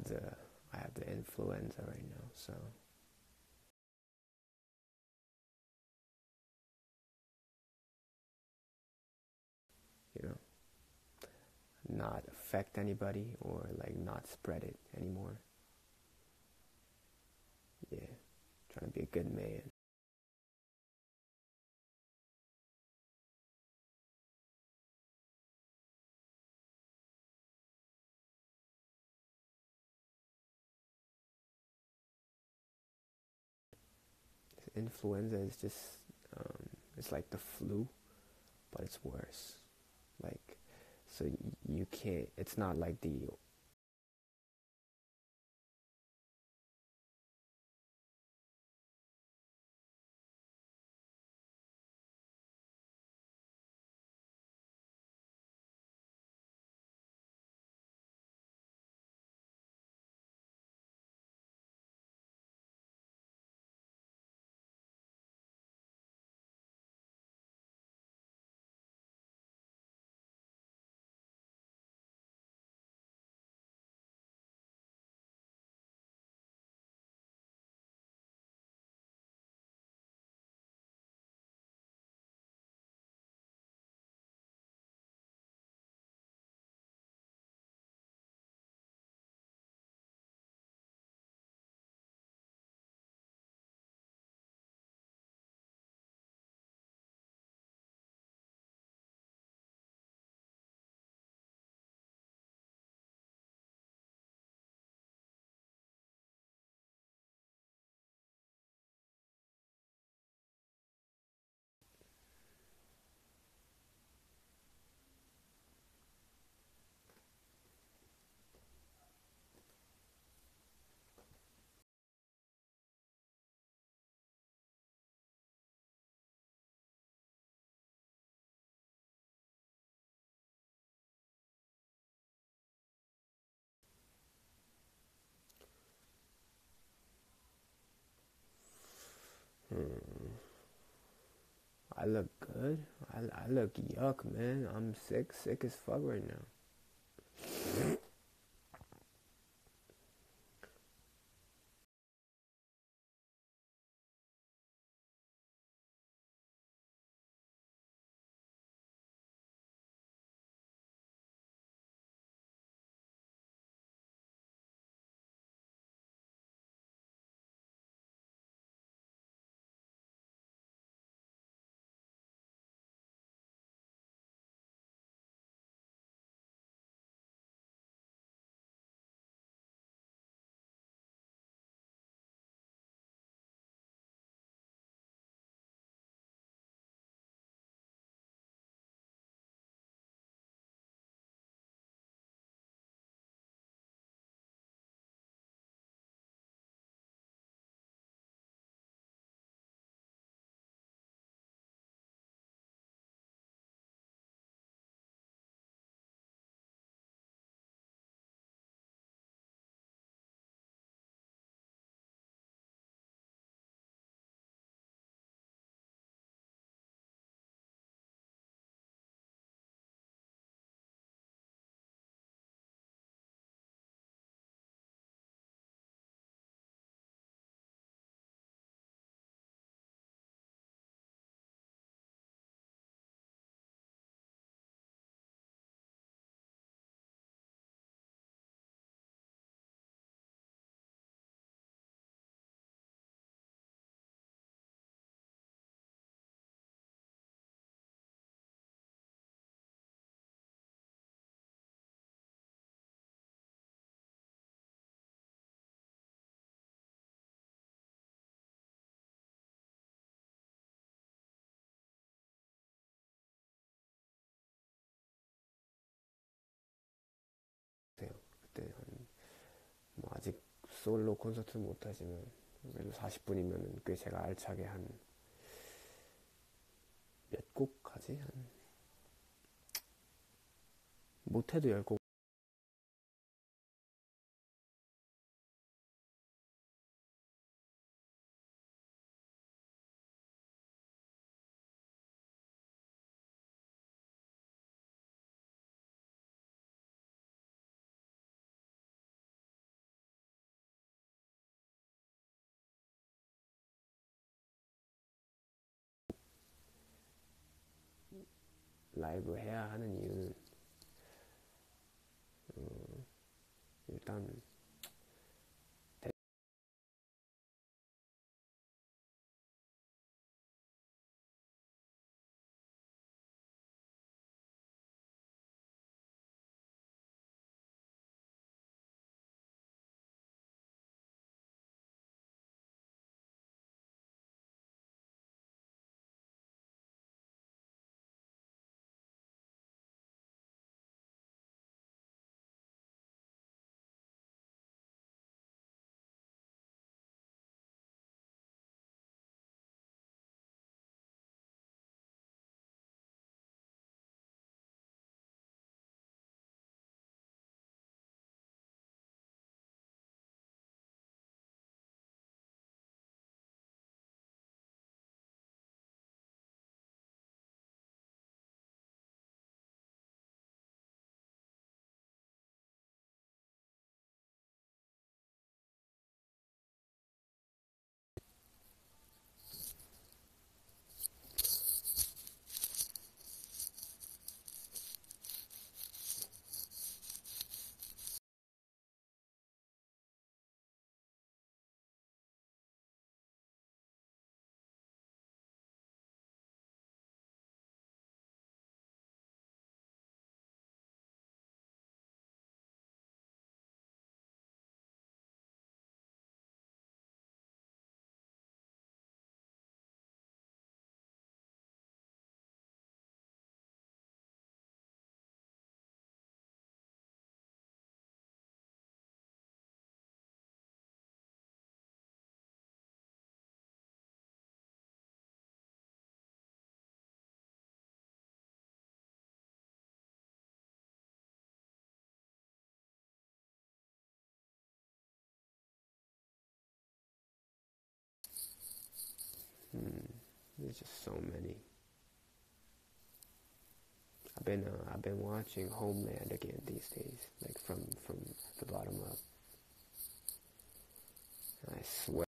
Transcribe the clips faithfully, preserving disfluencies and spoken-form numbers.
have the I have the influenza right now, so you know, not affect anybody or like not spread it anymore. Yeah, trying to be a good man. Influenza is just um, it's like the flu, but it's worse. Like, so you can't. It's not like the hmm, I look good. I, I look yuck, man. I'm sick, sick as fuck right now. 그때 한, 뭐 아직 솔로 콘서트는 못하지만 그래도 사십 분이면 꽤 제가 알차게 한 몇 곡 하지? 한 못해도 열 곡 라이브 해야 하는 이유는 어, 일단 hmm, there's just so many. I've been uh, I've been watching Homeland again these days, like from from the bottom up. I swear.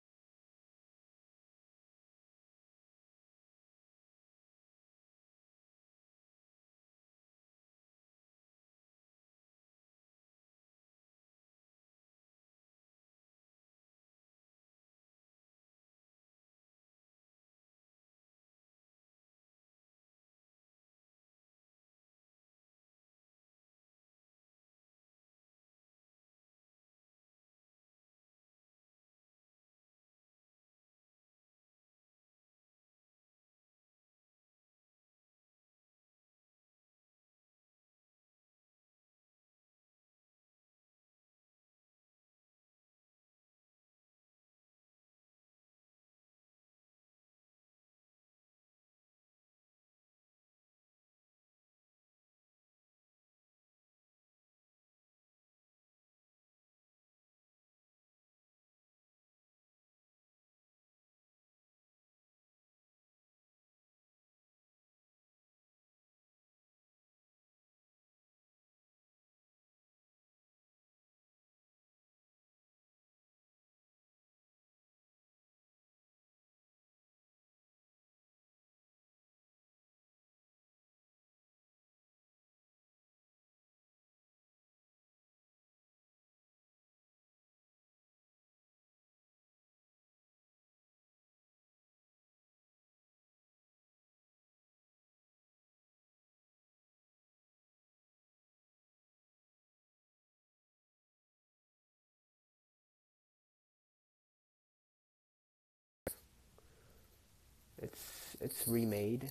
It's it's remade,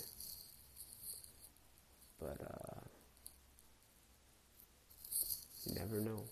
but uh, you never know.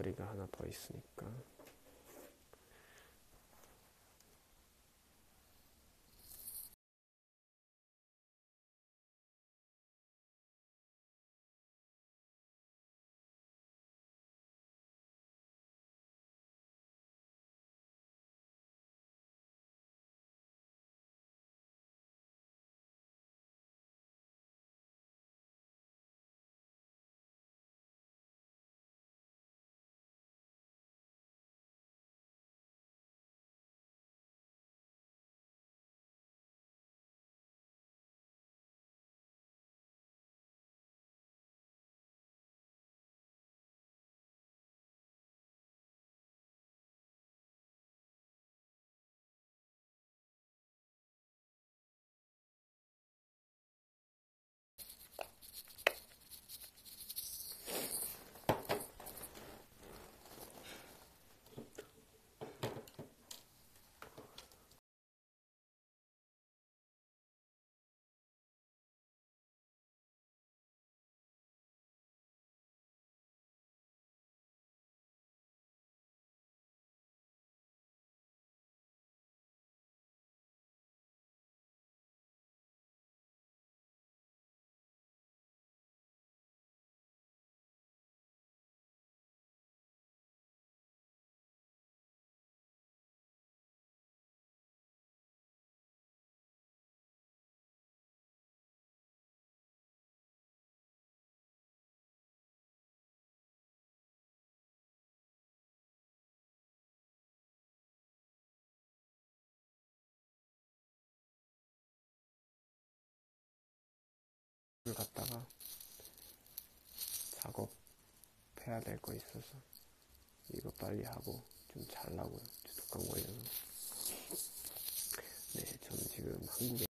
배터리가 하나 더 있으니까. 갔다가 작업해야 될 거 있어서 이거 빨리 하고 좀 잘라고요. 독감 걸려서. 네, 저는 지금 한국에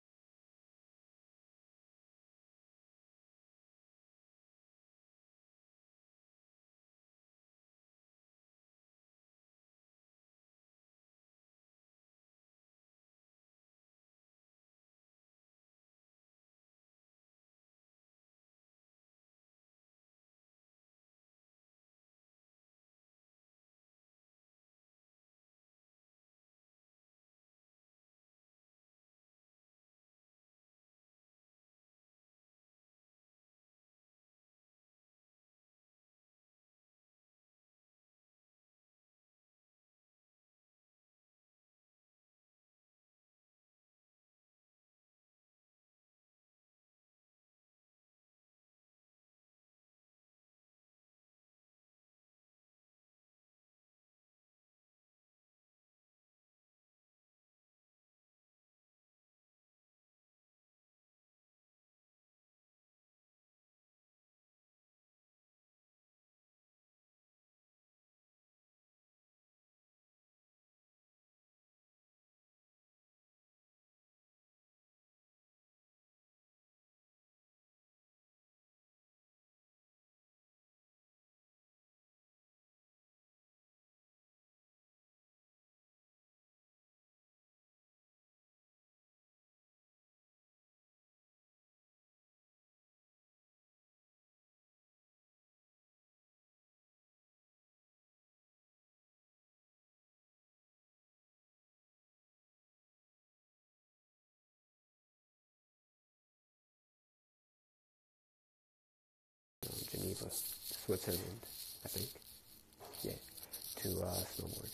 Geneva, Switzerland, I think. Yeah, to uh, snowboard.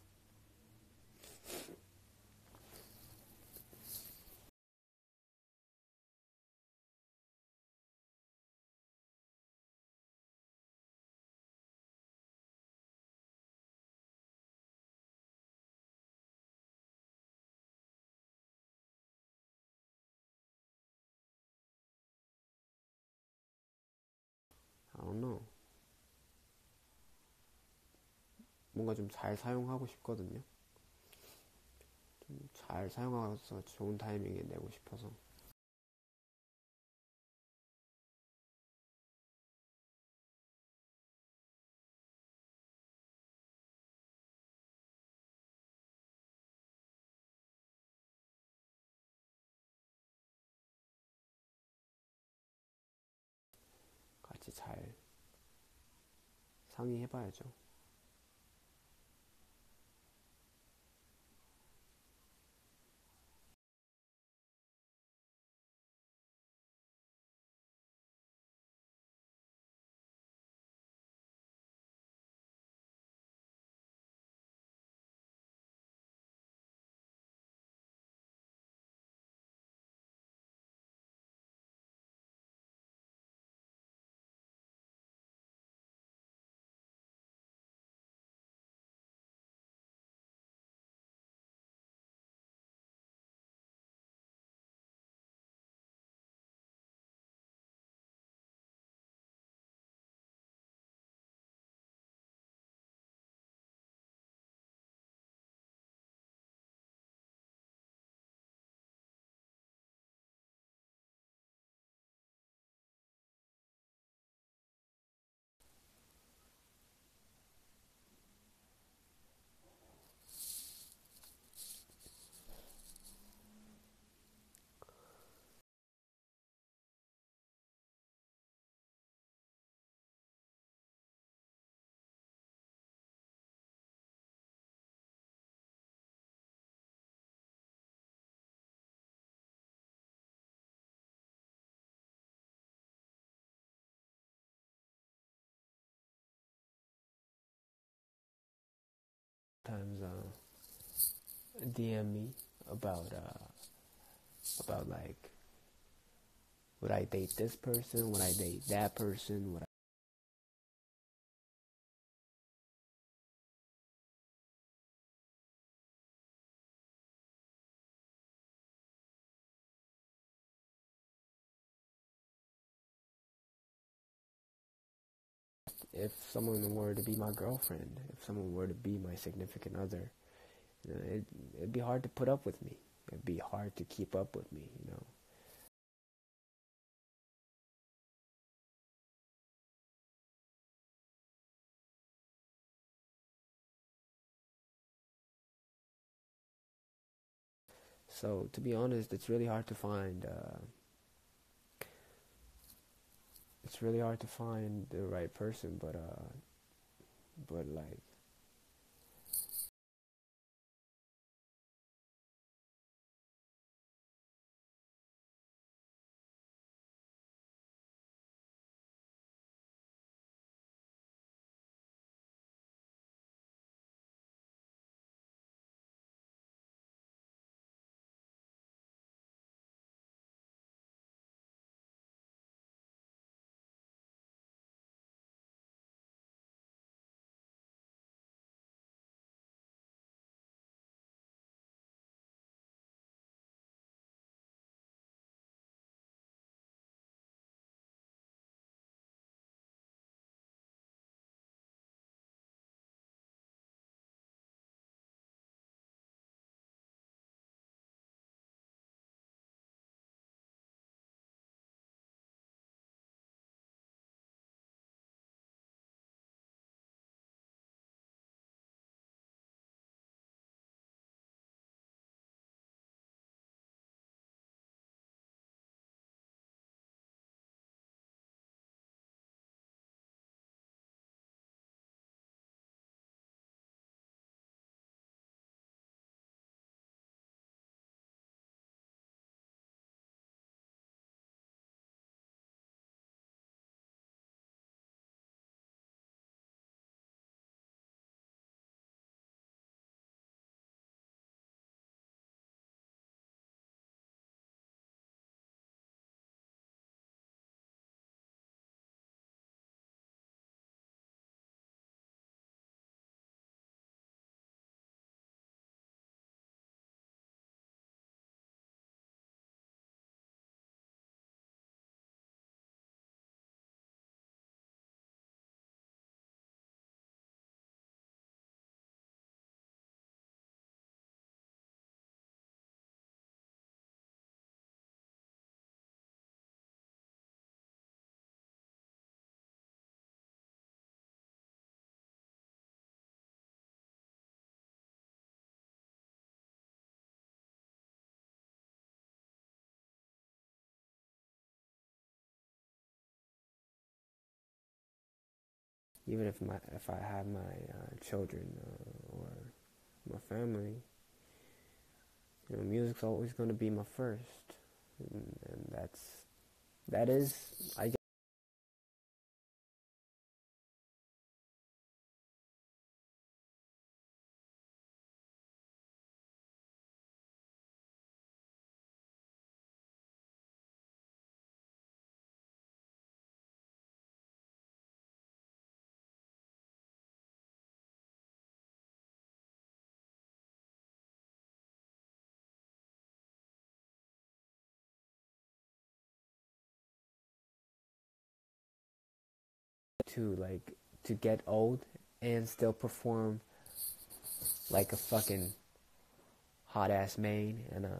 I don't know. 뭔가 좀 잘 사용하고 싶거든요. 좀 잘 사용해서 좋은 타이밍에 내고 싶어서. 같이 잘 상의해봐야죠. Sometimes uh, D M me about uh, about like, would I date this person? Would I date that person? Would I if someone were to be my girlfriend, if someone were to be my significant other, you know, it, it'd be hard to put up with me. It'd be hard to keep up with me, you know. So to be honest, it's really hard to find. Uh, it's really hard to find the right person, but uh, but like even if my if I have my uh, children uh, or my family, you know, music's always going to be my first, and, and that's that is I guess to like to get old and still perform like a fucking hot ass main and uh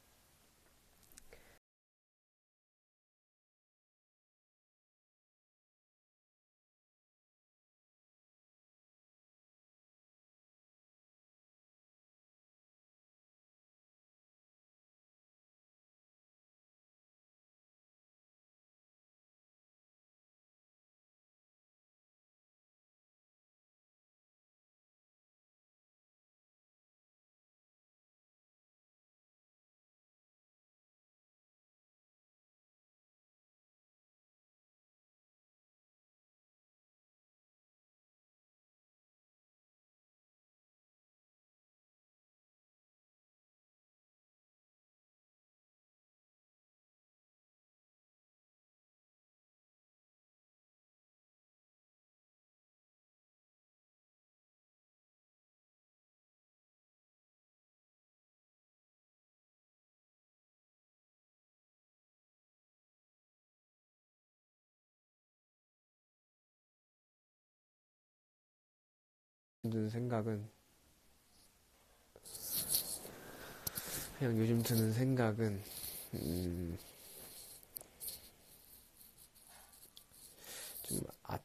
드는 생각은 그냥 요즘 드는 생각은 음, 좀 아,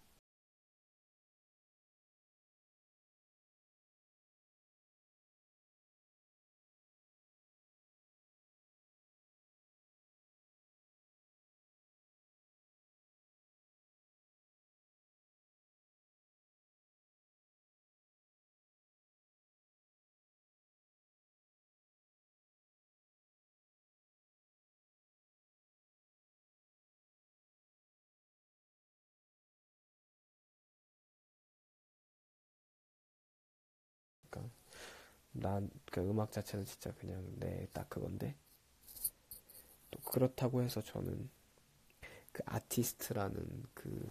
그러니까 난 그 음악 자체는 진짜 그냥 내 딱 그건데 또 그렇다고 해서 저는 그 아티스트라는 그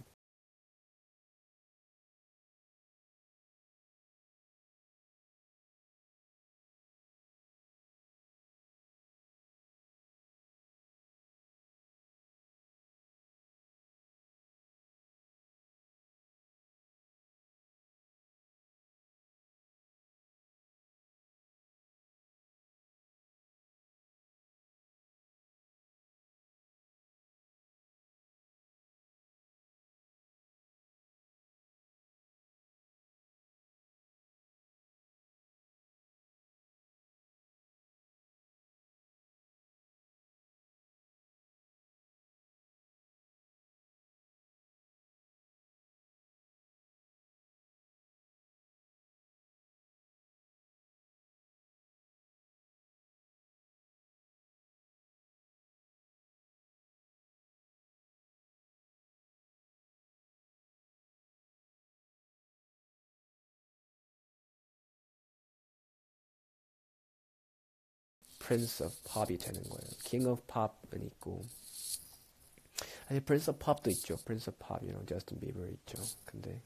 프린스 오브 팝이 되는 거예요. 킹 오브 팝은 있고 아니 프린스 오브 팝도 있죠. 프린스 오브 팝, you know, 저스틴 비버 있죠. 근데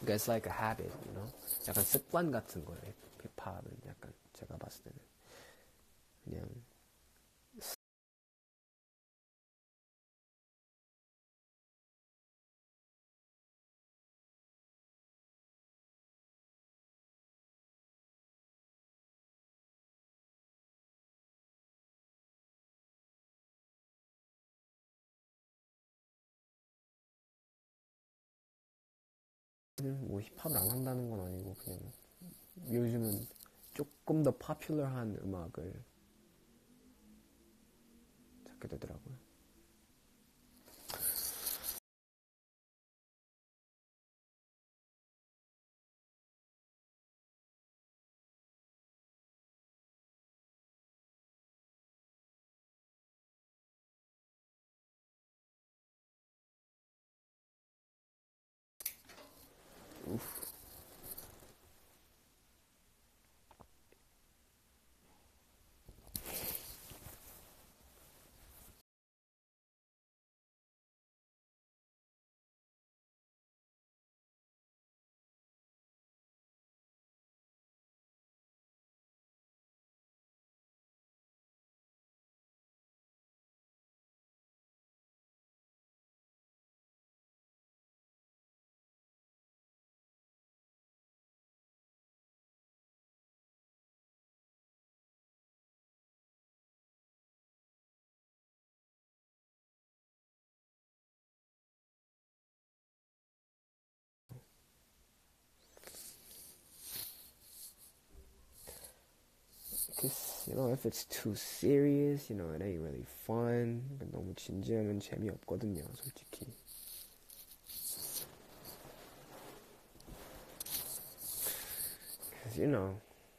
그러니까 it's like a habit, you know? 약간 습관 같은 거예요. 힙합은 약간 제가 봤을 때는 그냥 뭐 힙합을 안 한다는 건 아니고 그냥 요즘은 조금 더 파퓰러한 음악을 찾게 되더라고요. Cause, you know, if it's too serious, you know, it ain't really fun. 너무 진지하면 재미없거든요, 솔직히. Cause, you know,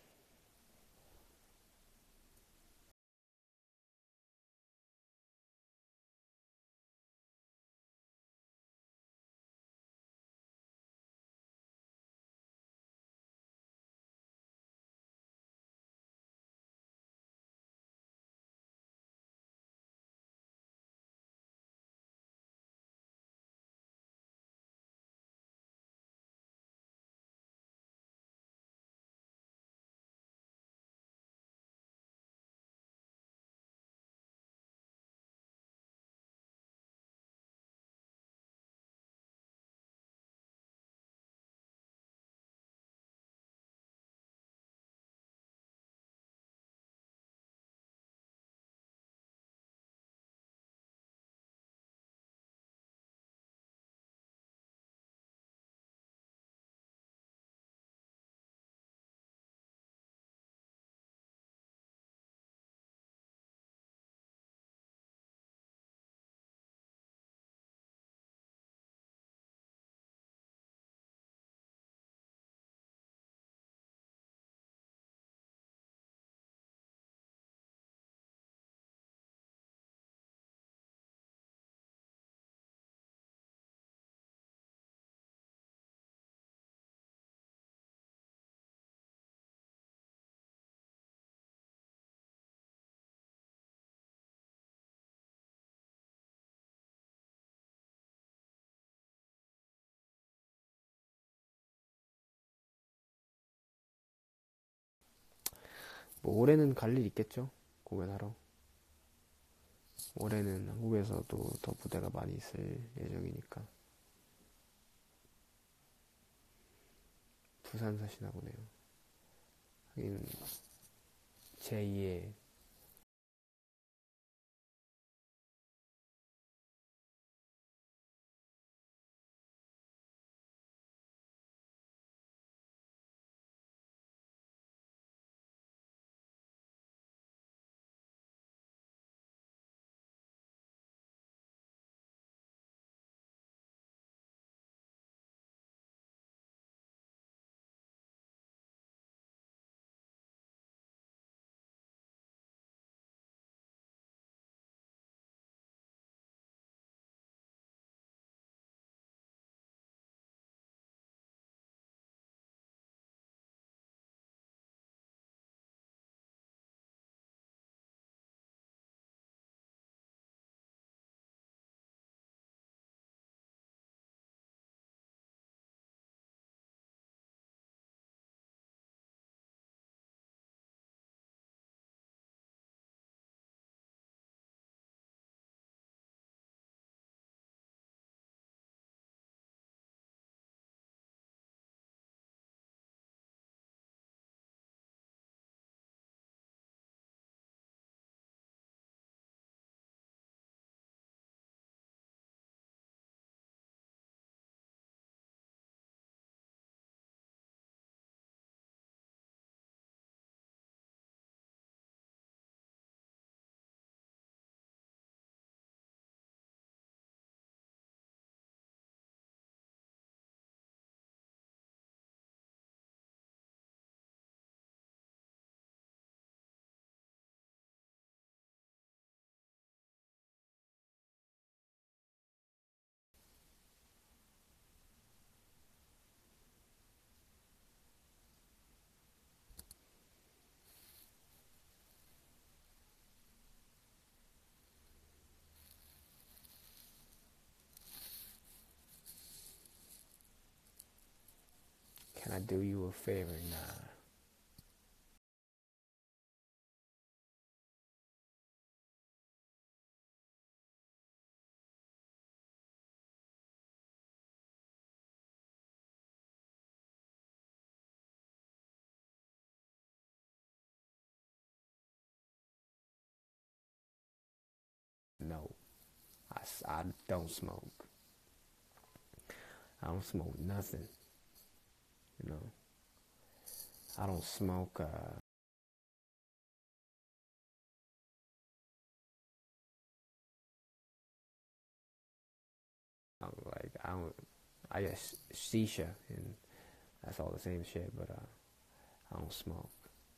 뭐 올해는 갈 일 있겠죠? 공연하러. 올해는 한국에서도 더 무대가 많이 있을 예정이니까. 부산 사시나 보네요. 하긴 제이의 do you a favor? Nah. No, I, I don't smoke. I don't smoke nothing. You know, I don't smoke. Uh, I don't, like I don't. I guess shisha, and that's all the same shit. But uh, I don't smoke.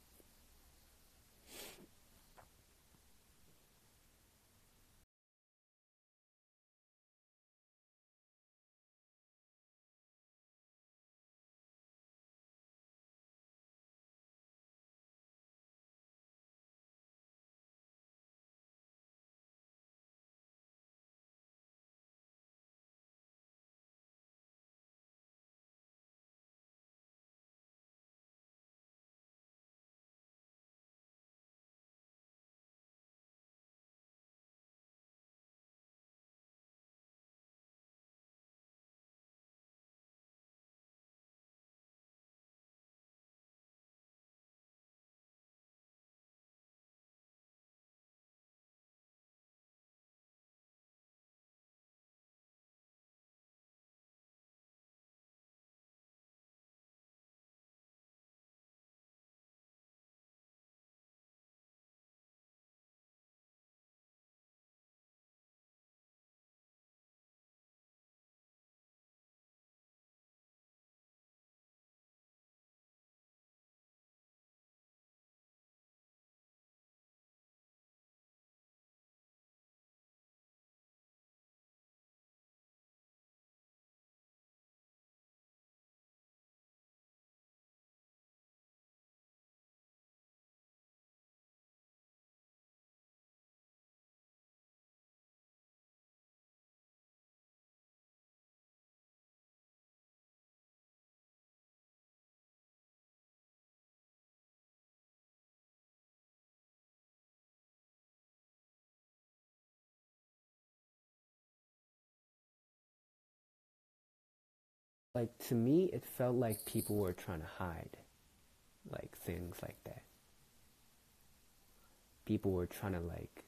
Like to me, it felt like people were trying to hide, like things like that. People were trying to like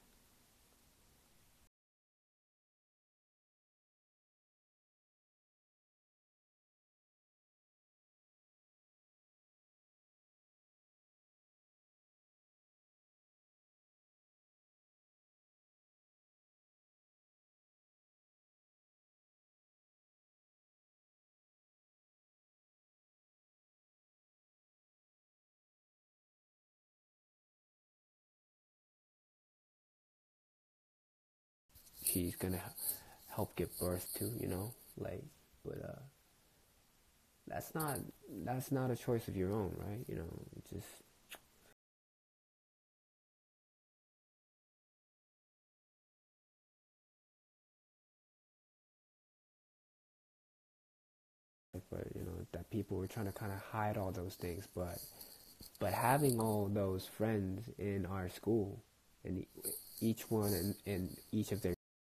she's gonna help give birth to, you know, like, but uh, that's not that's not a choice of your own, right? You know, just but you know that people were trying to kind of hide all those things, but but having all those friends in our school, and each one in, in each of their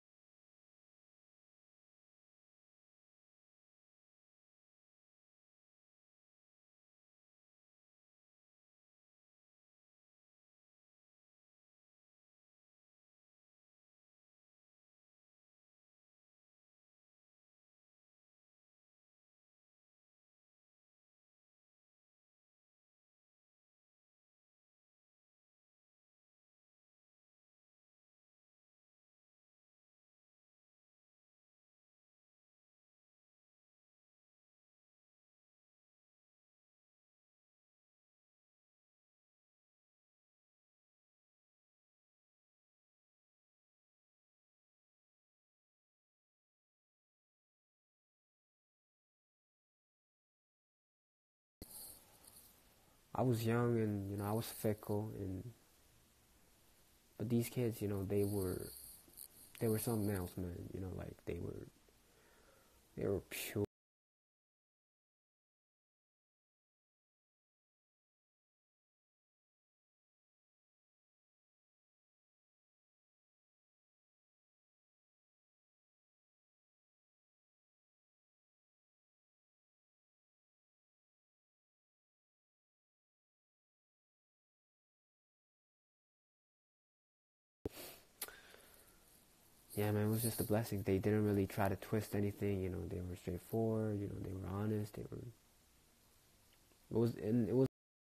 I was young and you know I was fickle, and but these kids, you know, they were they were something else, man. You know, like they were they were pure. yeah, man, it was just a blessing. They didn't really try to twist anything. You know, they were straightforward. You know, they were honest. They were. It was, and it was.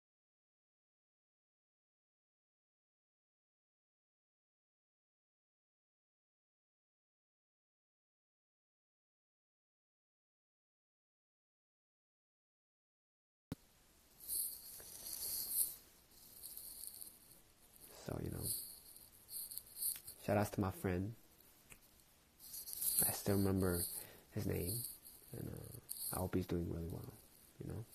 So you know, shout outs to my friend. I still remember his name, and uh, I hope he's doing really well. You know.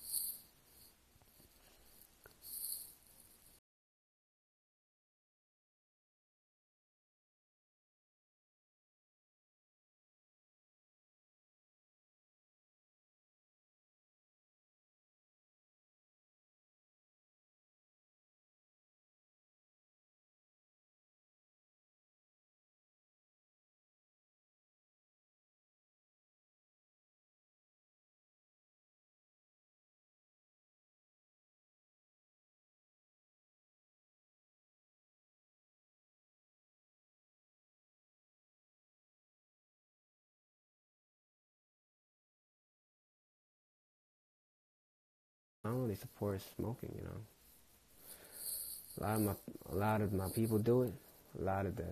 I don't really support smoking. You know, a lot of my a lot of my people do it. A lot of the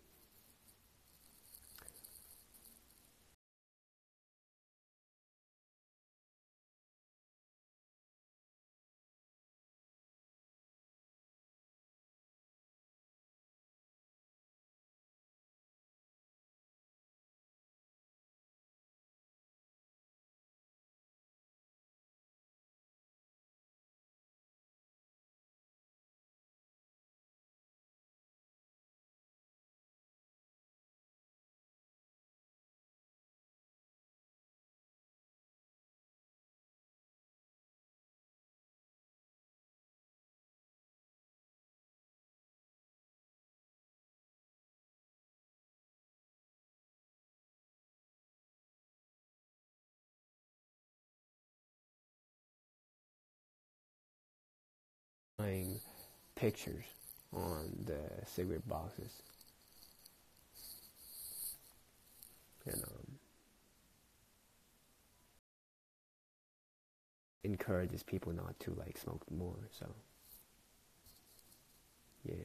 buying pictures on the cigarette boxes, and um, encourages people not to like smoke more. So yeah.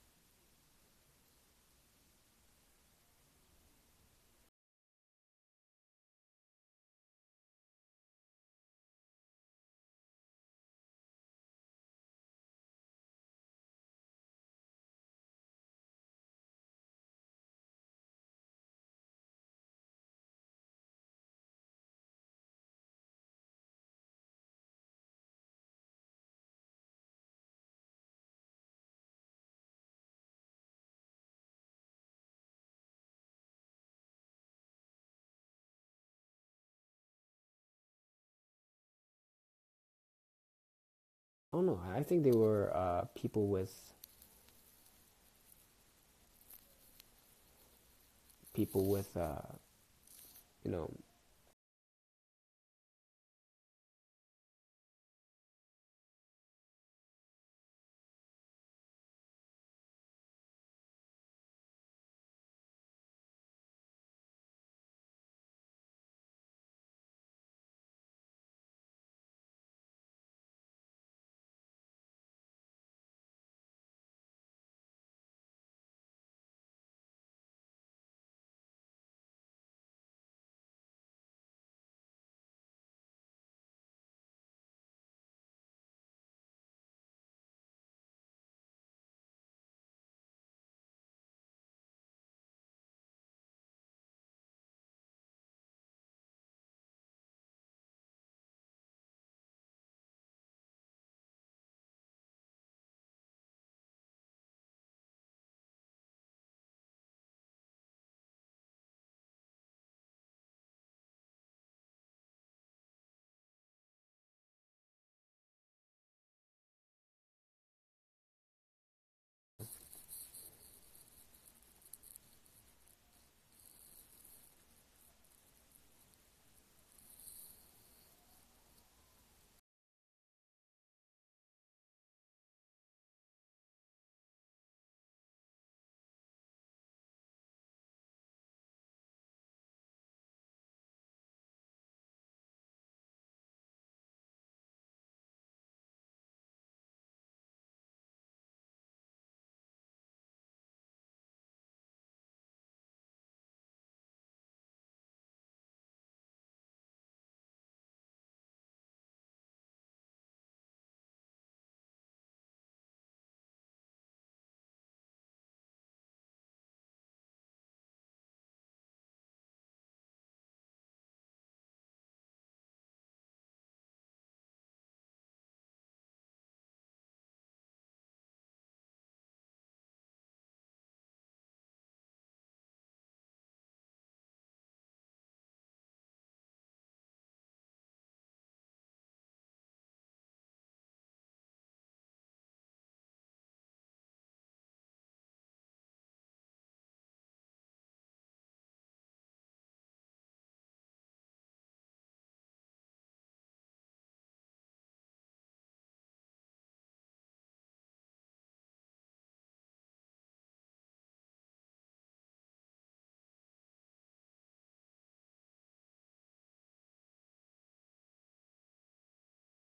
I don't know. I think they were uh, people with people with uh, you know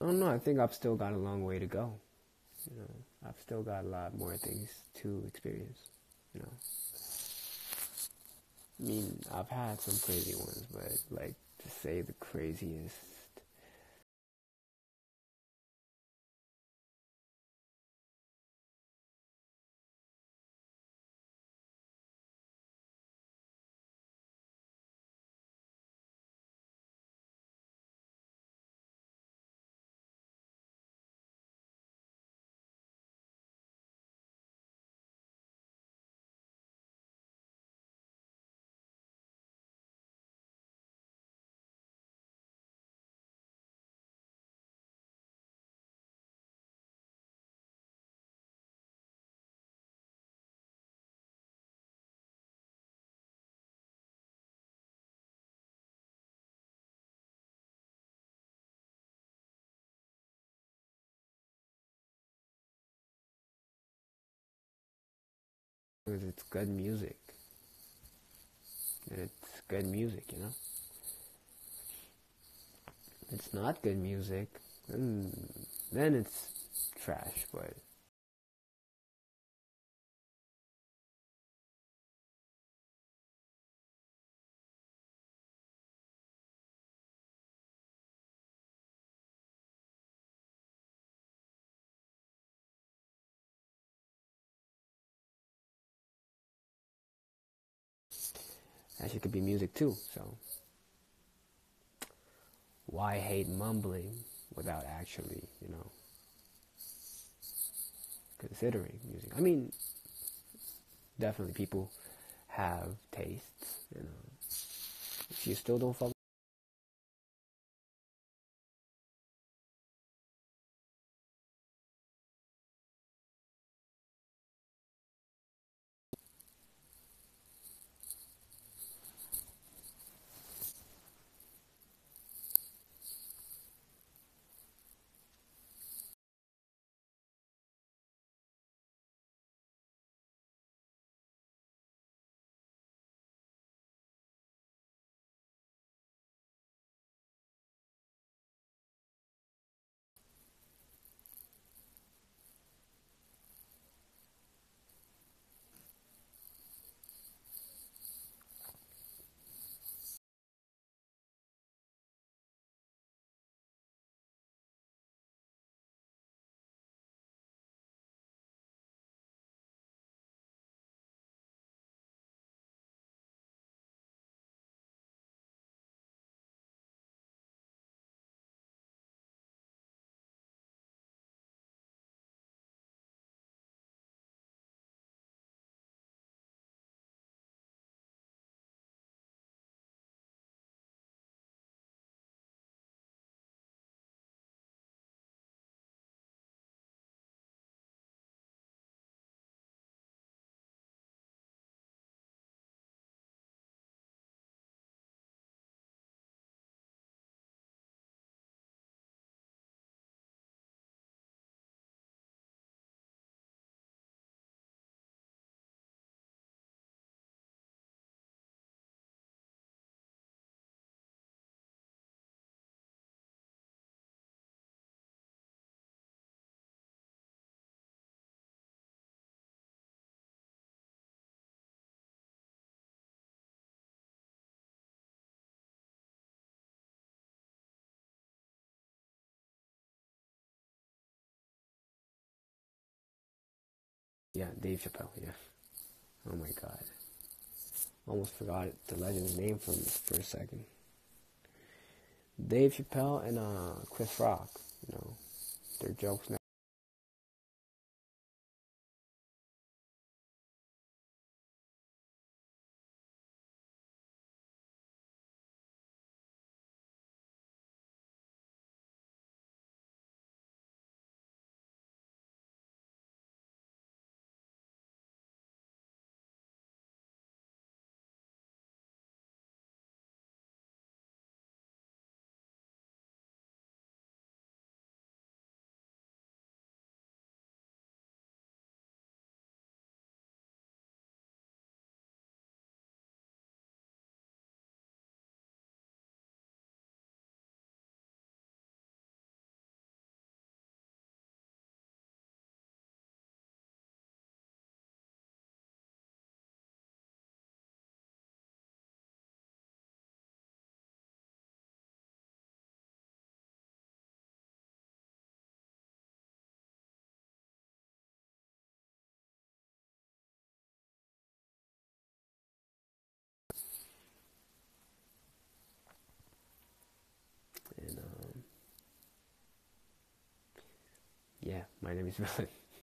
don't know. I think I've still got a long way to go. You know, I've still got a lot more things to experience. You know, I mean, I've had some crazy ones, but like to say the craziest. Because it's good music. And it's good music, you know? If it's not good music, then, then it's trash, but that shit could be music too, so why hate mumbling without actually, you know, considering music? I mean, definitely people have tastes, you know. If you still don't fuck, yeah, Dave Chappelle, yeah. Oh my god. Almost forgot it, the legend's name from for a second. Dave Chappelle and uh, Chris Rock, you know, their jokes now. Yeah, my name is Villain.